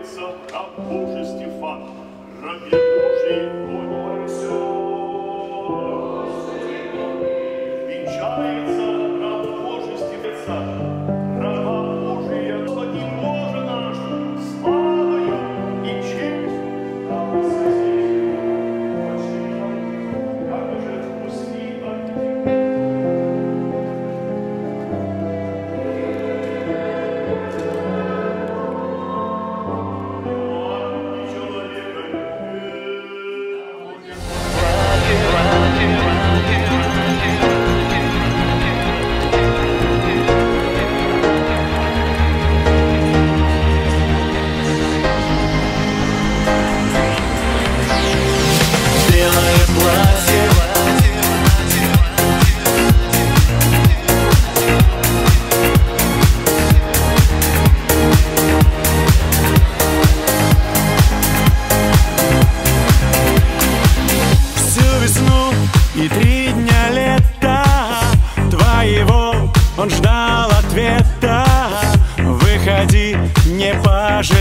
венчается раб Божий Стефан, рабе Божий конь. Венчается раб Божий Стефан, раба Божия, Господи Боже наш, славою и честь. Как же вкусли они. И 3 дня лета твоего он ждал ответа. Выходи, не пожалеешь.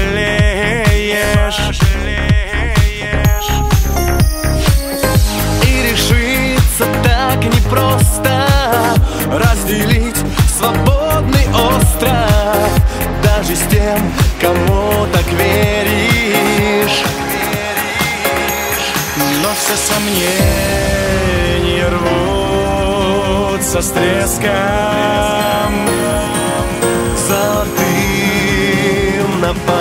И решиться так непросто разделить свободный остров даже с тем, кому так веришь. Но все сомнения рвутся с треском золотым напалом.